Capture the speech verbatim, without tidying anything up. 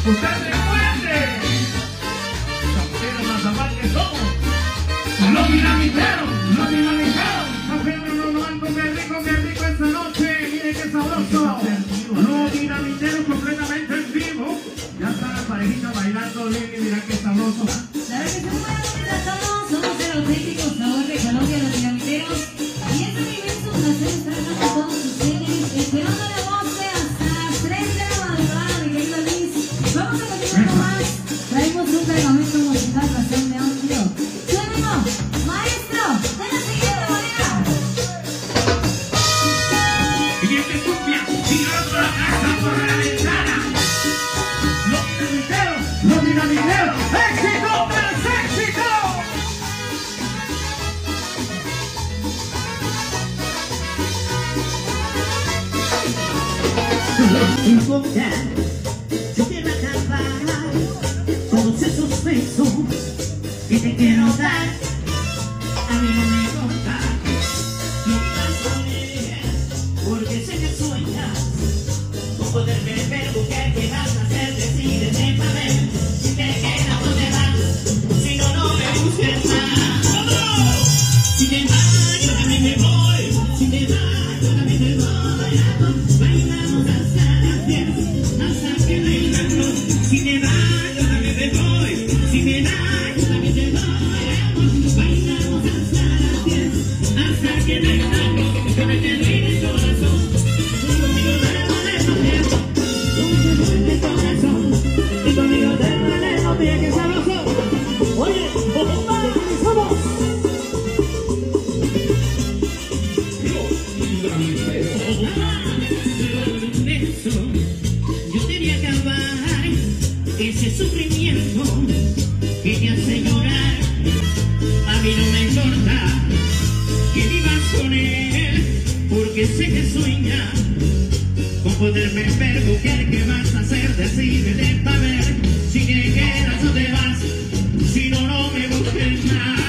¡Usted recuerde! Pero más aparte somos los dinamiteros, los dinamiteros. Haciendo un momento que rico, que rico esta noche. Miren qué sabroso. Los dinamiteros completamente en vivo. Ya está la parejita bailando, Lili, mira qué sabroso. La verdad que se muy buenas todos, somos el auténtico sabor de Colombia, los dinamiteros. Y es un inmenso placer estar acá con todos ustedes, esperando la voz de hasta las tres de la madrugada, mi querido Luis. Vamos a continuar más. Traemos un cargamento musical bastante amplio. Suénalo, maestro, de la siguiente manera. Y este cumbia, tirando la casa por la ventana. Los dinamiteros, los dinamiteros, éxito tras éxito. Yo quiero acabar todos esos besos que te quiero dar. A mí no me importa que vivas con él, porque sé que sueñas con poderme ver, buscar qué vas a hacer, decídete pa' ver si te quedas o te vas, si no, no me busques más. Si te vas, yo también me voy, si te vas, yo también me voy. Bailamos hasta las diez, hasta que bailamos. Si te vas, yo también me voy, si te vas, yo también me voy. Bailamos hasta las diez, hasta que bailamos. Yo me quedo en el corazón, conmigo lejos, lejos, lejos. Conmigo en el corazón, y conmigo lejos, lejos. Mira que sabroso. Oye, bomba, somos. Yo quería acabar ese sufrimiento que te hace llorar. A mí no me importa que vivas con él, porque sé que sueña con poderme ver, buscar qué vas a hacer, decídete pa' ver si te quedas o te vas, si no, no me busques más.